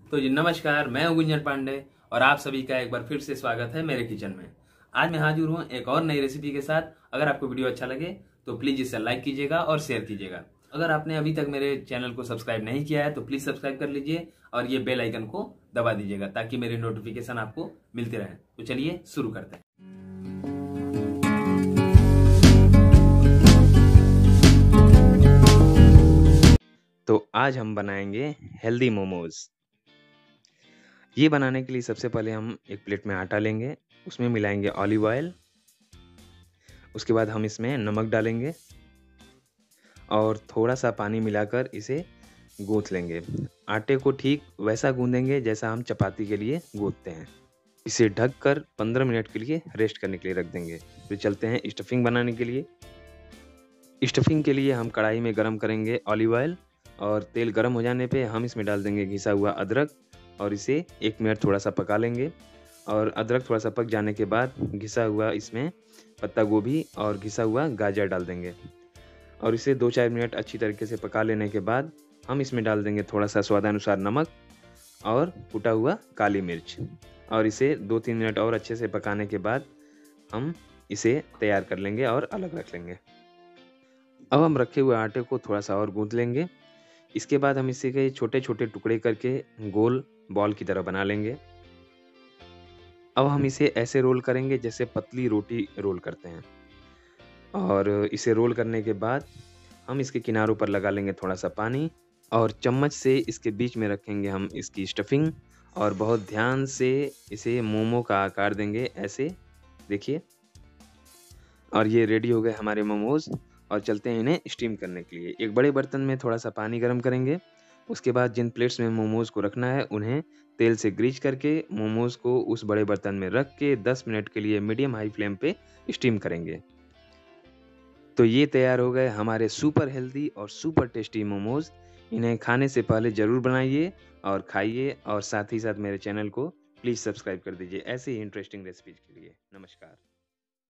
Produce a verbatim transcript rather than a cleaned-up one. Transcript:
तो जी नमस्कार, मैं हूं गुंजन पांडे और आप सभी का एक बार फिर से स्वागत है मेरे किचन में। आज मैं हाजिर हूं एक और नई रेसिपी के साथ। अगर आपको वीडियो अच्छा लगे तो प्लीज इसे लाइक कीजिएगा और शेयर कीजिएगा। अगर आपने अभी तक मेरे चैनल को सब्सक्राइब नहीं किया है तो प्लीज सब्सक्राइब कर लीजिए और ये बेल आइकन को दबा दीजिएगा ताकि मेरे नोटिफिकेशन आपको मिलते रहे। तो चलिए शुरू करते हैं। तो आज हम बनाएंगे हेल्दी मोमोज। ये बनाने के लिए सबसे पहले हम एक प्लेट में आटा लेंगे, उसमें मिलाएंगे ऑलिव ऑयल। उसके बाद हम इसमें नमक डालेंगे और थोड़ा सा पानी मिलाकर इसे गूंथ लेंगे। आटे को ठीक वैसा गूंदेंगे जैसा हम चपाती के लिए गूंथते हैं। इसे ढककर पंद्रह मिनट के लिए रेस्ट करने के लिए रख देंगे। फिर चलते हैं स्टफिंग बनाने के लिए। स्टफिंग के लिए हम कढ़ाई में गरम करेंगे ऑलिव ऑयल और तेल गरम हो जाने पे हम इसमें डाल देंगे घिसा हुआ अदरक और इसे एक मिनट थोड़ा सा पका लेंगे। और अदरक थोड़ा सा पक जाने के बाद घिसा हुआ इसमें पत्ता गोभी और घिसा हुआ गाजर डाल देंगे और इसे दो चार मिनट अच्छी तरीके से पका लेने के बाद हम इसमें डाल देंगे थोड़ा सा स्वादानुसार नमक और कुटा हुआ काली मिर्च और इसे दो तीन मिनट और अच्छे से पकाने के बाद हम इसे तैयार कर लेंगे और अलग रख लेंगे। अब हम रखे हुए आटे को थोड़ा सा और गूंथ लेंगे। इसके बाद हम इसे के छोटे छोटे टुकड़े करके गोल बॉल की तरह बना लेंगे। अब हम इसे ऐसे रोल करेंगे जैसे पतली रोटी रोल करते हैं और इसे रोल करने के बाद हम इसके किनारों पर लगा लेंगे थोड़ा सा पानी और चम्मच से इसके बीच में रखेंगे हम इसकी स्टफिंग और बहुत ध्यान से इसे मोमो का आकार देंगे, ऐसे देखिए। और ये रेडी हो गए हमारे मोमोज और चलते हैं इन्हें स्टीम करने के लिए। एक बड़े बर्तन में थोड़ा सा पानी गर्म करेंगे। उसके बाद जिन प्लेट्स में मोमोज को रखना है उन्हें तेल से ग्रीज करके मोमोज को उस बड़े बर्तन में रख के दस मिनट के लिए मीडियम हाई फ्लेम पे स्टीम करेंगे। तो ये तैयार हो गए हमारे सुपर हेल्दी और सुपर टेस्टी मोमोज। इन्हें खाने से पहले ज़रूर बनाइए और खाइए और साथ ही साथ मेरे चैनल को प्लीज़ सब्सक्राइब कर दीजिए ऐसे ही इंटरेस्टिंग रेसिपीज के लिए। नमस्कार।